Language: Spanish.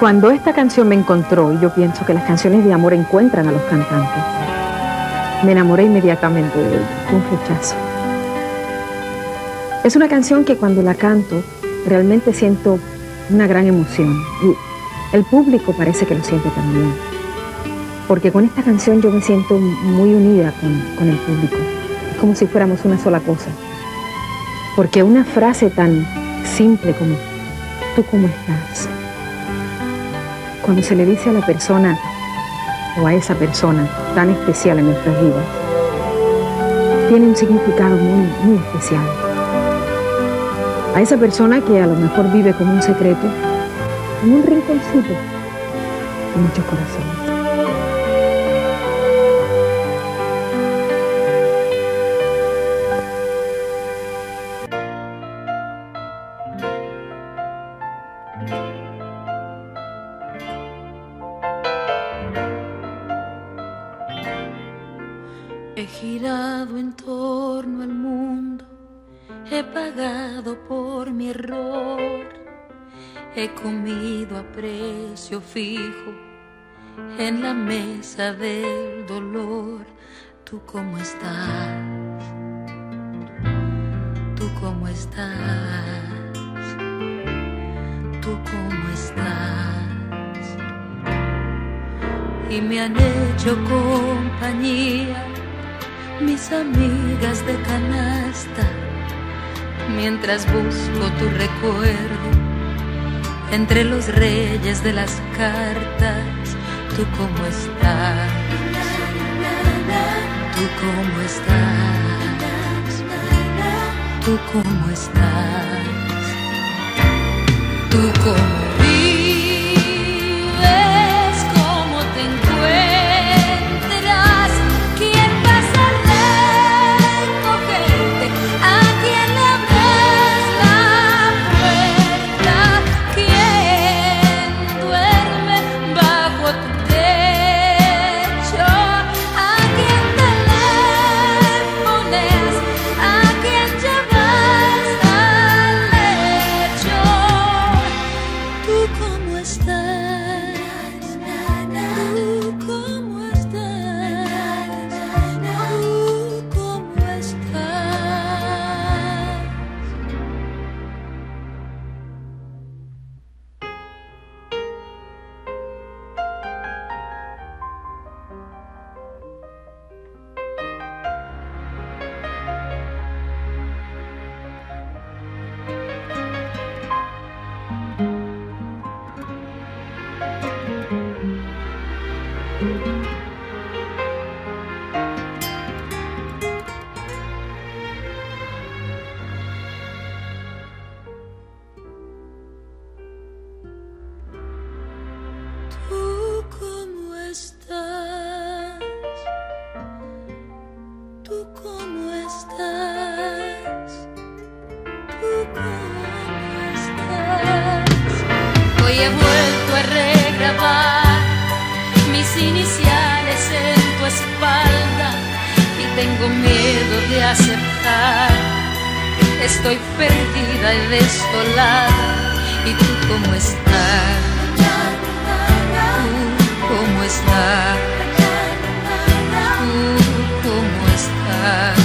Cuando esta canción me encontró, y yo pienso que las canciones de amor encuentran a los cantantes, me enamoré inmediatamente de ella, fue un flechazo. Es una canción que cuando la canto realmente siento una gran emoción y el público parece que lo siente también, porque con esta canción yo me siento muy unida con el público, es como si fuéramos una sola cosa, porque una frase tan simple como ¿tú cómo estás? Cuando se le dice a la persona o a esa persona tan especial en nuestras vidas, tiene un significado muy, muy especial. A esa persona que a lo mejor vive como un secreto, en un rinconcito de muchos corazones. He girado en torno al mundo, he pagado por mi error, he comido a precio fijo en la mesa del dolor. ¿Tú cómo estás? ¿Tú cómo estás? ¿Tú cómo estás? Y me han hecho compañía mis amigas de canasta, mientras busco tu recuerdo entre los reyes de las cartas. ¿Tú cómo estás? ¿Tú cómo estás? ¿Tú cómo estás? ¿Tú cómo vives? ¿Cómo te encuentras? ¿Quién pasa a recogerte? ¿A quién le abres la puerta? ¿Quién duerme bajo tu techo? ¿A quién telefoneas? ¿A quién llevas al lecho? ¿Tú cómo estás? ¿Tú cómo estás? ¿Tú cómo estás? ¿Tú cómo estás? ¿Tú cómo estás? ¿Tú cómo estás? Hoy he vuelto a regrabar mis iniciales en tu espalda y tengo miedo de aceptar. Estoy perdida y desolada. ¿Y tú cómo estás? ¿Tú cómo estás? ¿Tú cómo estás?